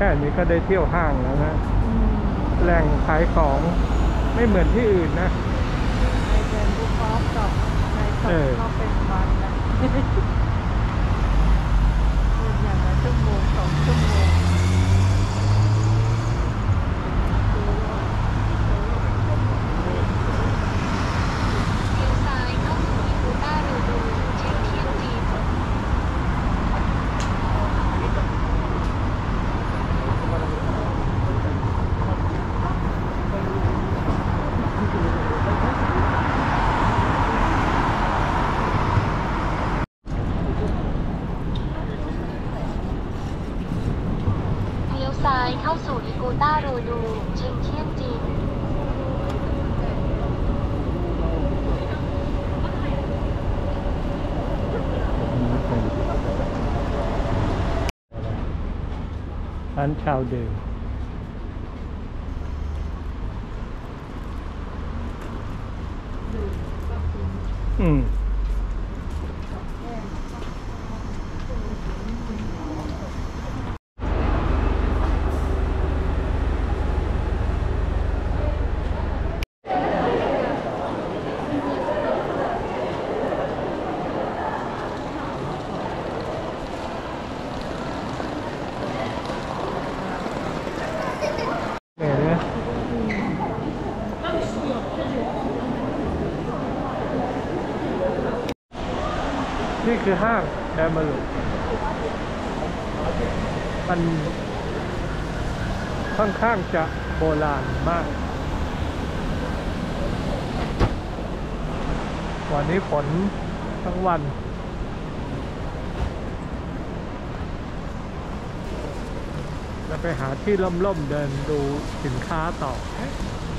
นี้ก็ได้เที่ยวห้างแล้วนะแหล่งขายของไม่เหมือนที่อื่นนะในเดินบุกพร้อมกับในสองก็เป็นวันนะเดินอย่างละชั่วโมง2 ชั่วโมงซ้ายเข้าสู่อีกูต้าโรดูเชียงเทียนจีนร้านชาวเดิมนี่คือห้างแดมารุมันค่อนข้างจะโบราณมากวันนี้ฝนทั้งวันแล้วไปหาที่ร่มๆเดินดูสินค้าต่อ